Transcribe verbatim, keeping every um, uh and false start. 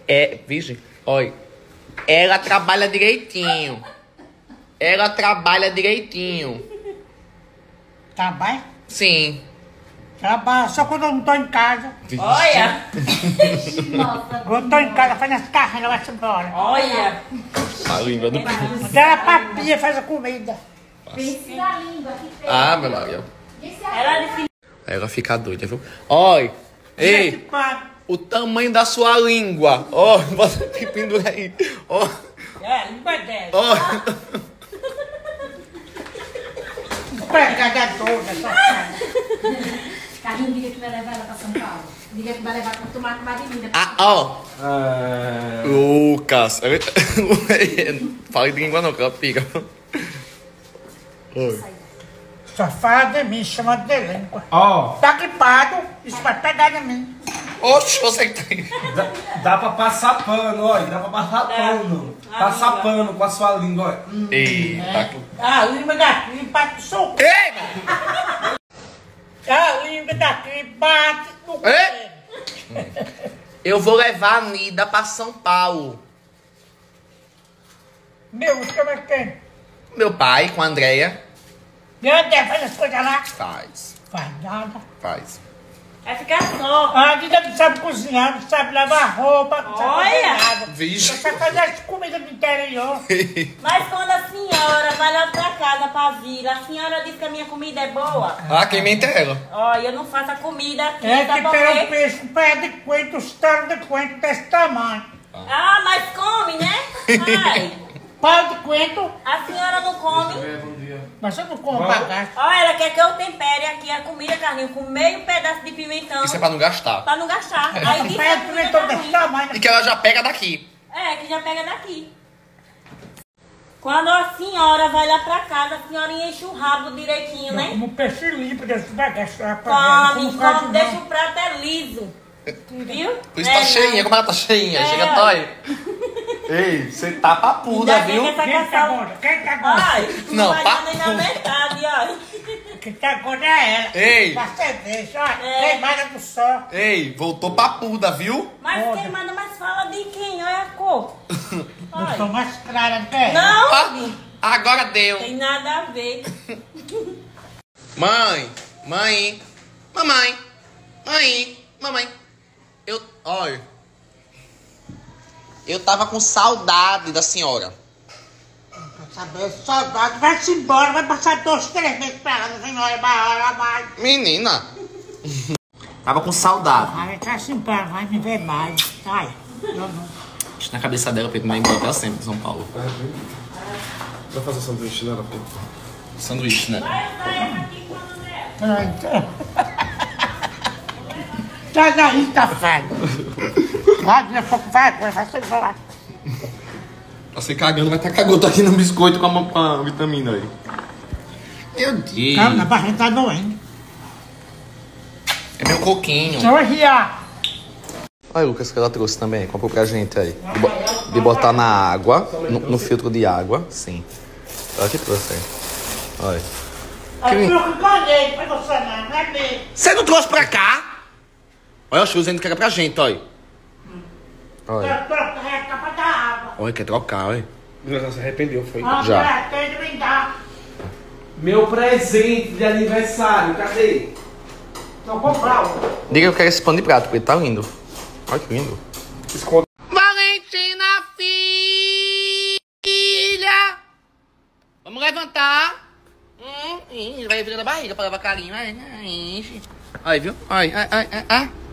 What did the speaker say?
É, virgem, olha. Ela trabalha direitinho. Ela trabalha direitinho. Trabalha? Sim. Trabalha só quando eu não tô em casa. Olha! Quando eu tô em casa, faz as carnes, ela vai-se embora. Olha! A língua do Quando ela papia, faz a comida. Ah, meu Maria. Ela disse Ela fica doida, viu? Olha. Ei, o tamanho da sua língua. Ó, bota aqui, pendura aí. Ó. É, língua dela. Ó. Pega toda essa cara. Carlinhos, diga que vai levar ela pra São Paulo. Diga que vai levar pra tomar com Marinda. Ah, ó. Ah, Lucas. Fala de língua não, que ela pica. Oi. Só fala de mim, chama de língua. ó, Tá gripado, isso vai pegar em mim. Oxe, você que tem. dá, dá pra passar pano, ó. Dá pra passar pano. a Passar língua. pano com a sua língua, ó. Hum. Eita. A língua daqui bate no seu. Ei, mano. A língua daqui bate no Ei! pé. Eu vou levar a Nida pra São Paulo. Meu, como é que tem? Meu pai com a Andréia. Meu Deus, faz as coisas lá. Faz. Faz nada. Faz. vai ficar só. A Nida não sabe cozinhar, não sabe lavar roupa, não sabe Olha! fazer nada. Vixe. Só sabe fazer as comidas do interior. Mas quando a senhora vai lá pra casa pra vir, a senhora diz que a minha comida é boa. Ah, quem mente é ela. Olha, eu não faço a comida aqui, É tá que bom? tem um peixe, um pé de coentro, um estouro de coentro desse tamanho. Ah, mas come, né? Ai, Pau de coentro, a senhora não come. mas eu não como Vamos. bagaço. Olha, ela quer que eu tempere aqui a comida, Carlinhos, com meio pedaço de pimentão. Isso é pra não gastar. Pra não gastar. Aí Um diz que pé a de comida pimentão tá desse ruim. tamanho. E que ela já pega daqui. É, que já pega daqui. Quando a senhora vai lá pra casa, a senhora enche o rabo direitinho, Eu né? como peixe limpo desse bagaço. Come, come, deixa o prato é liso. Viu? Por isso É, tá não. cheinha, como ela tá cheinha. É. Chega, toy. Ei, você tá papuda, Ainda bem viu? que essa Quem tá caçada- gorda? Quem tá gorda? Ai, tu Não, não vai pa- dar nem na metade, ó. Quem tá gorda é ela. Ei. Pra cerveja, ó. É. Queimada do sol. Ei, voltou papuda, viu? Mas Olha. quem manda mais fala de quem? Olha a cor. Eu sou Ai. mais clara do que ela. Não, Ah, agora deu. tem nada a ver. Mãe, mãe, mamãe, mãe, mamãe. Eu, olha, eu tava com saudade da senhora. Pra saber, saudade. Vai-se embora, vai passar dois, três meses esperando a senhora, vai hora mais. Menina. Tava com saudade. Vai, vai-se embora, vai me ver mais. Vai. Eu não. Isso na cabeça dela pra ir comer embora pra sempre em São Paulo. Vai fazer sanduíche nela, filho? Sanduíche, né? Vai usar essa aqui quando der. Sai daí, safado. Vai, minha foco, vai, vai, vai se embora. Tá se cagando, vai estar tá cagando aqui no biscoito com a, com a vitamina aí. Meu Deus. Calma, a barriga tá doendo. É meu coquinho. Deixa eu riar. Olha, Lucas, que ela trouxe também. Comprou pra gente aí. De, bo- de botar na água, no, no filtro de água. Sim. Ela que trouxe aí. Olha. É eu que ganhei, foi você não, não é mesmo. Você não trouxe pra cá? Olha o show dizendo que era pra gente, olha. Olha. Eu troco a capa da água. Olha, quer trocar, olha. Ela se arrependeu, foi. Ah, Já. tem de me dar. Meu presente de aniversário, cadê? Vou comprar um. Diga que eu quero esse pano de prato, porque ele tá lindo. Olha que lindo. Esconde. Valentina, filha! Vamos levantar. Hum, hum, vai virando a barriga pra levar carinho. Ai, ai, enche. Aí, viu? Ai, ai, ai, ai, ai.